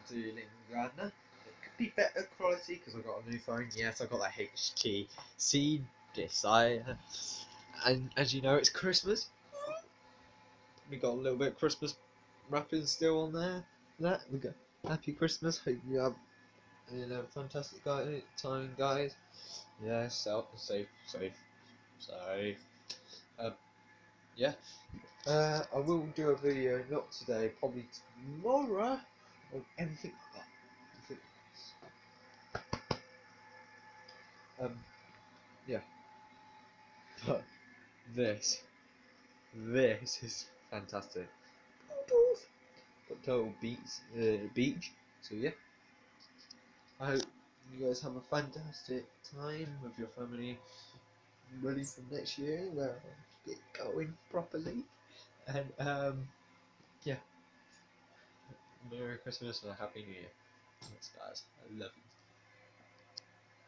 doing right now. It could be better quality because I got a new phone. Yes, I got that HTC Desire, and as you know, it's Christmas. We got a little bit of Christmas wrapping still on there. That we got Happy Christmas. Hope you have fantastic time, guys. Yeah, safe, safe. Um, yeah. I will do a video not today, probably tomorrow, or anything like that. Um, yeah. But this, this is fantastic. Got total beach. So yeah, I hope you guys have a fantastic time with your family, ready for next year where I'll get going properly. And yeah, Merry Christmas and a Happy New Year. Thanks, guys. I love you.